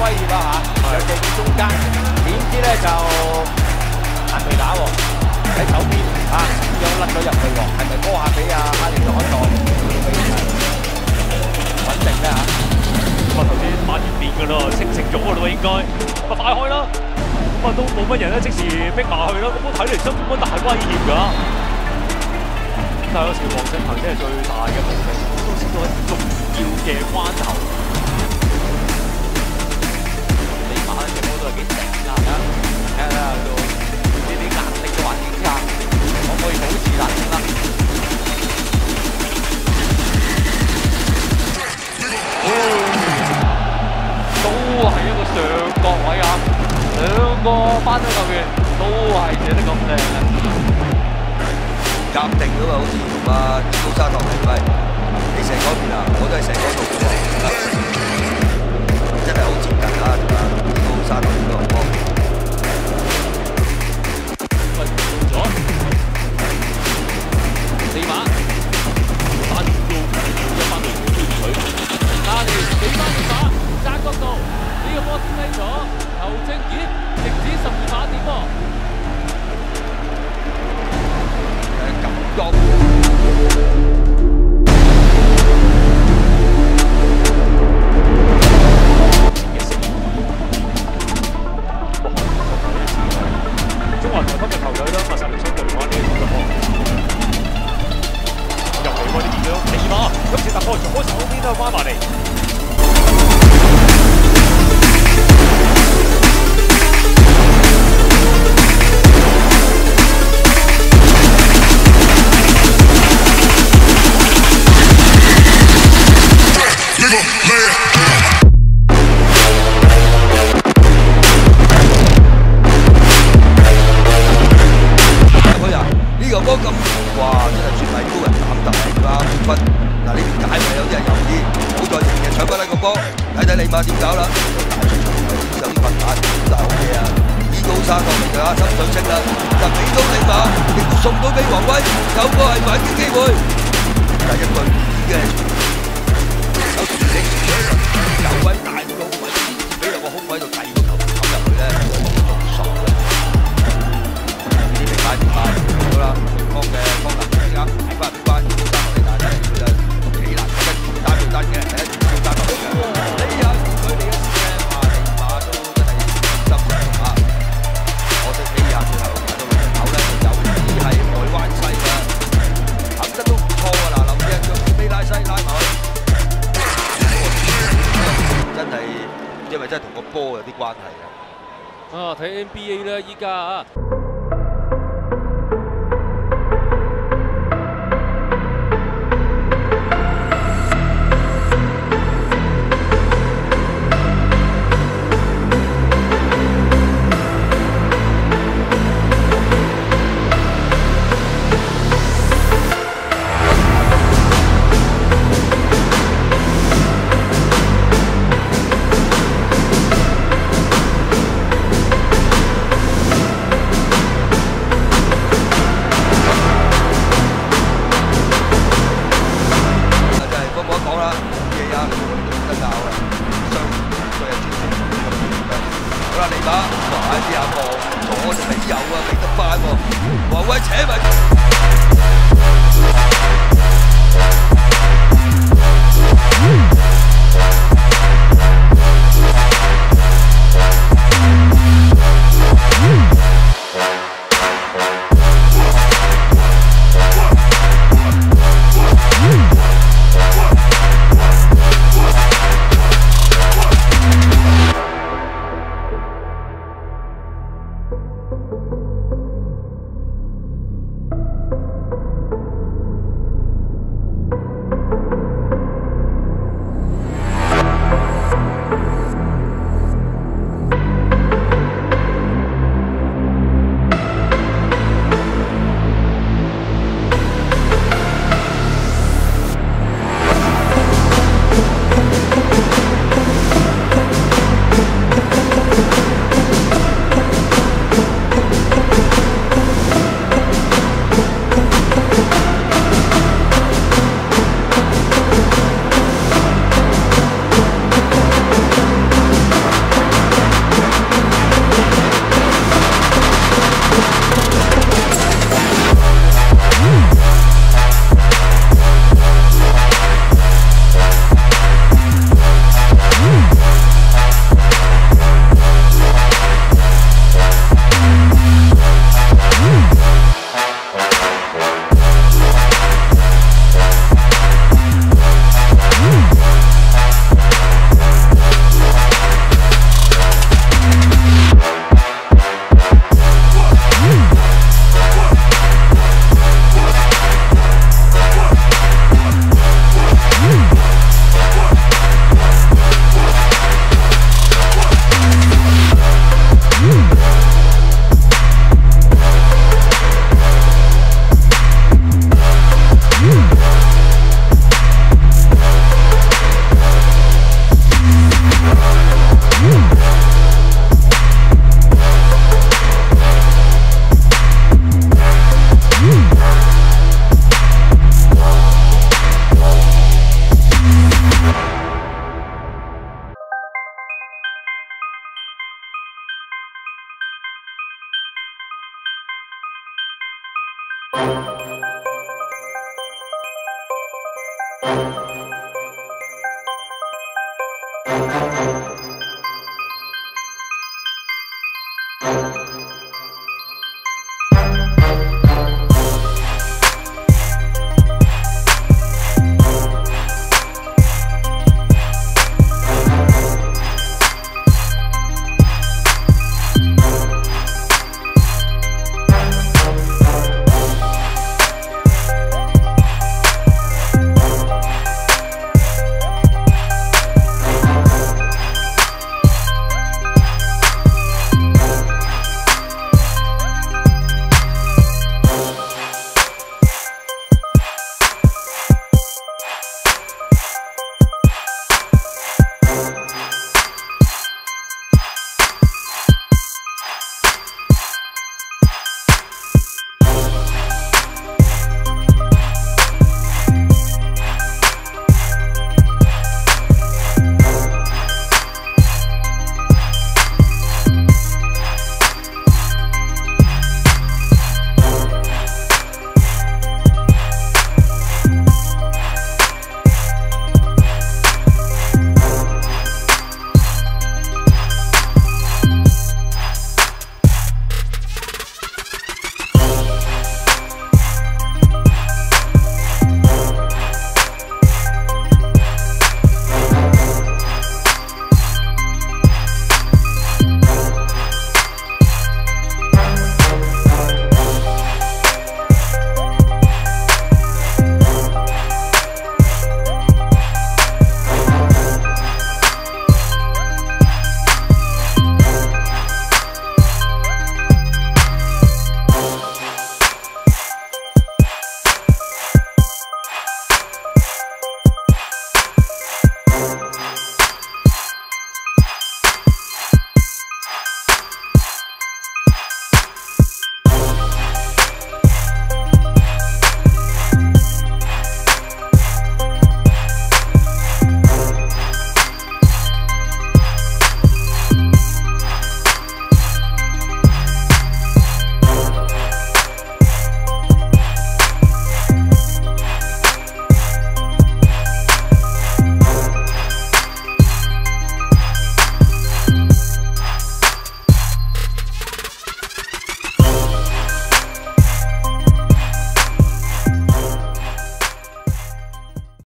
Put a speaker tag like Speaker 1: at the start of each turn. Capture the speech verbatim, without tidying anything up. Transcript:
Speaker 1: 威脅啦嚇，就射中間，點知咧就還未打喎，喺手邊啊，咁樣甩咗入去喎，係咪波下俾阿哈利攞檔？穩定咧嚇。咁啊頭先發現變㗎啦，清醒咗㗎啦喎應該，咁啊快開啦！咁啊都冇乜人咧，即時逼埋去啦。咁我睇嚟真冇乜大威脅㗎。但係有時黃振鵬真係最大嘅毛病，都識到喺重要嘅關頭。你馬呢隻波都係幾正㗎，睇下睇下到呢啲壓力嘅環境之下，可唔可以保持冷靜啦？都係一個上角位啊！兩個班隊球員都係射得咁靚啊！夾定㗎嘛，好似同阿高沙當係咪？你射嗰邊啊，我都係射嗰度嘅喎，真係好接近啊！同阿高沙當呢個波。喂，到咗，四碼，單高一翻嚟跳水，加連幾翻二碼，揸角度，呢個波低咗，球證咦，直指十二碼點喎？感覺。中華台北嘅球隊啦，實力相對嚟講呢個就波入嚟喎，呢邊樣尼馬，今次突破左手邊都翻埋嚟。點搞啦？有啲困難，但係好嘢啊！依高沙過嚟就啊，心水清啦，就俾到利馬，亦都送到俾黃威，有個係反擊機會。第一隊已經係手住力，有位大個位，俾兩個空位度第二個球冚入去咧，好爽嘅。呢啲明擺明擺，好啦，對方嘅方能而家睇翻唔翻？高沙過嚟，但係佢就幾難覺得單對單嘅，第一條高沙過嚟嘅。因為真係同個波有啲關係嘅。啊，睇 N B A 啦，依家啊。黃威扯埋。 啦。